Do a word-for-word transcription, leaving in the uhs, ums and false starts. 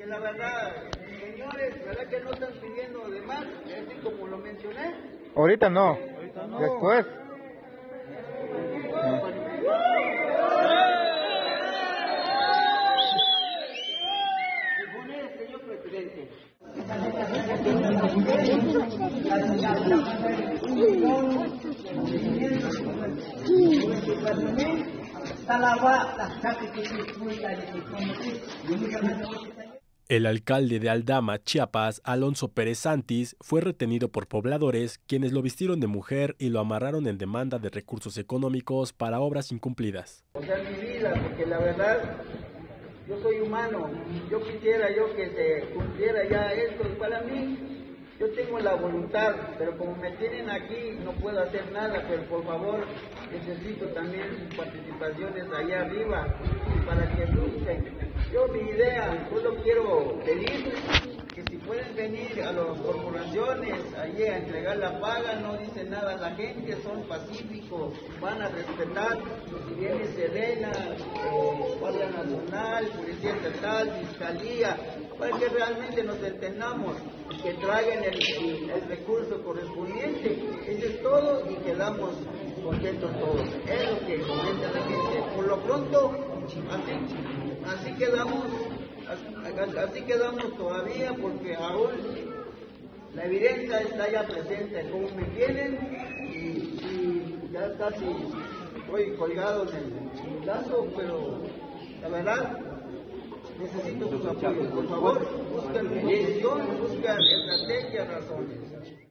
Que la verdad, señores, ¿verdad que no están pidiendo de más? Así como lo mencioné. Ahorita no, Ahorita no. Después. Según el señor presidente. El alcalde de Aldama, Chiapas, Alonso Pérez Santis, fue retenido por pobladores quienes lo vistieron de mujer y lo amarraron en demanda de recursos económicos para obras incumplidas. O sea, mi vida, porque la verdad, yo soy humano, yo quisiera yo que se cumpliera ya esto, y para mí, yo tengo la voluntad, pero como me tienen aquí, no puedo hacer nada, pero por favor, necesito también sus participaciones allá arriba, para que busquen. Yo mi idea, solo quiero pedir que si pueden venir a las corporaciones allí a entregar la paga, no dicen nada a la gente, son pacíficos, van a respetar, si viene Sedena, eh, Guardia Nacional, Policía Estatal, Fiscalía, para que realmente nos entendamos, que traigan el, el recurso correspondiente, eso es todo y quedamos contentos todos, es lo que comenta la gente. Por lo pronto, así, así quedamos, así, así quedamos todavía porque aún la evidencia está ya presente, como me tienen y, y ya casi estoy colgado en el, en el lazo, pero la verdad necesito sus apoyos, por favor, busquen solución, busquen estrategias, razones.